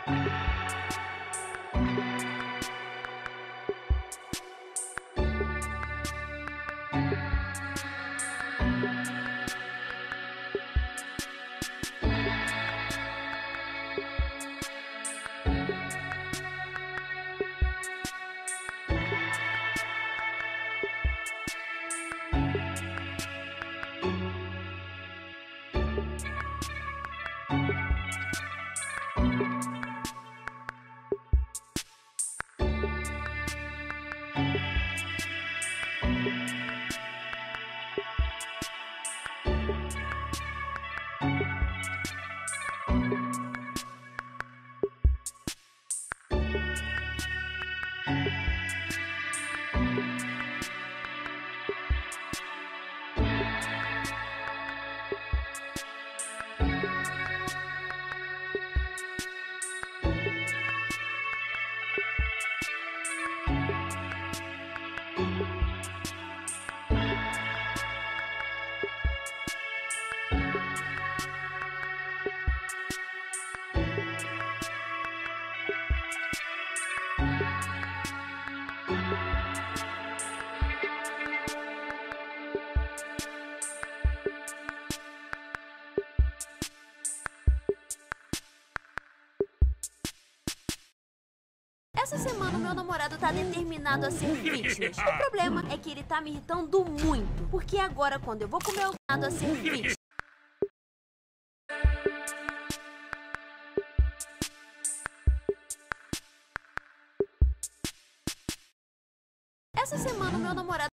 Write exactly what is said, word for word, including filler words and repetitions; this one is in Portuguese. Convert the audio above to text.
Essa semana o meu namorado tá determinado a ser fitness. O problema é que ele tá me irritando muito, porque agora quando eu vou comer o nada a ser fitness. Essa semana o meu namorado